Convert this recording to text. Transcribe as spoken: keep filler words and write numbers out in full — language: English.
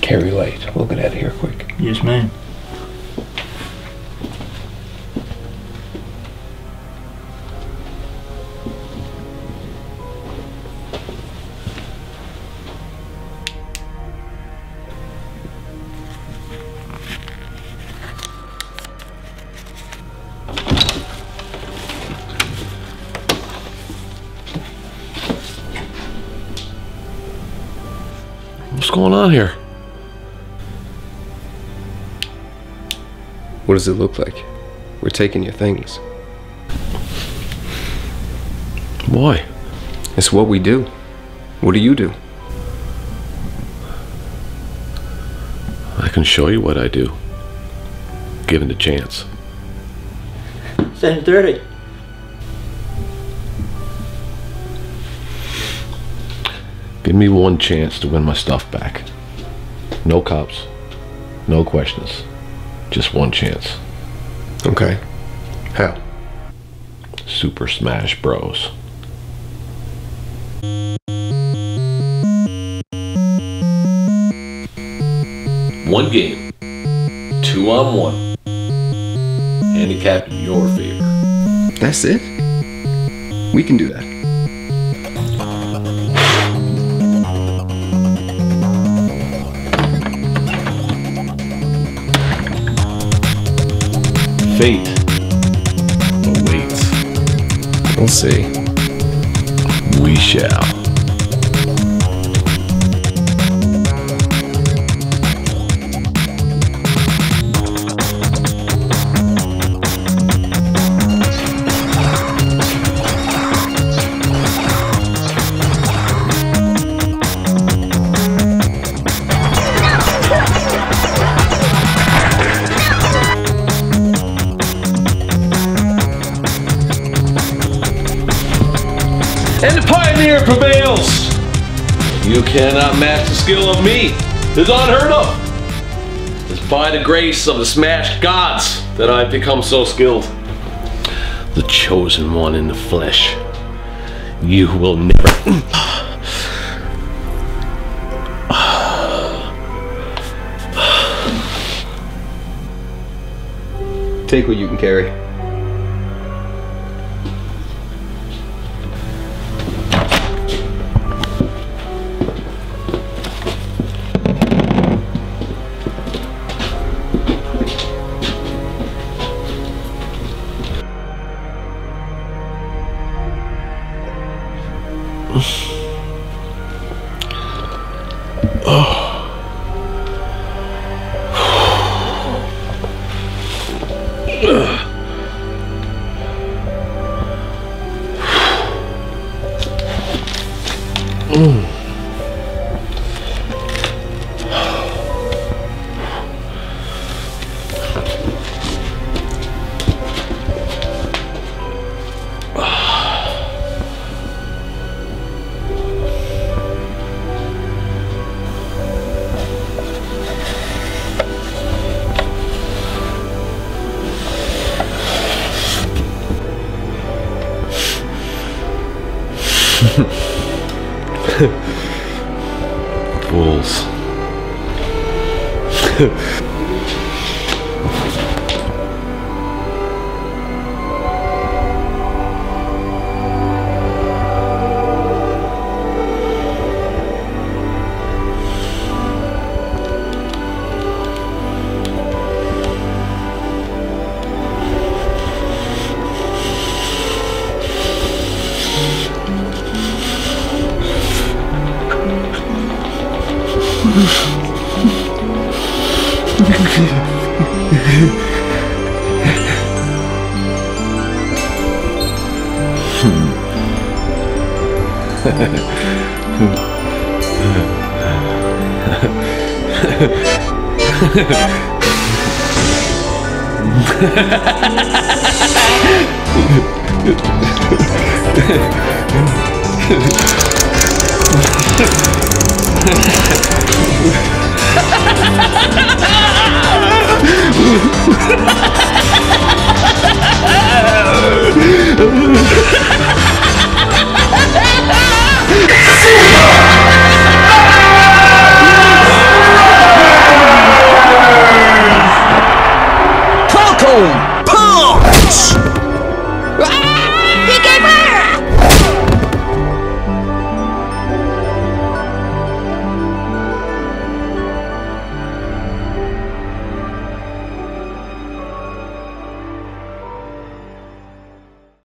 Carry light. We'll get out of here quick. Yes, ma'am. What's going on here? What does it look like? We're taking your things. Why? It's what we do. What do you do? I can show you what I do, given the chance. seven thirty. Give me one chance to win my stuff back. No cops, no questions, just one chance. Okay. How? Super Smash Bros. One game, two on one, handicapped in your favor. That's it? We can do that. Fate awaits. We'll see. We shall. And the pioneer prevails! You cannot match the skill of me. It's unheard of. It's by the grace of the Smash gods that I've become so skilled. The chosen one in the flesh. You will never... Take what you can carry. Fools.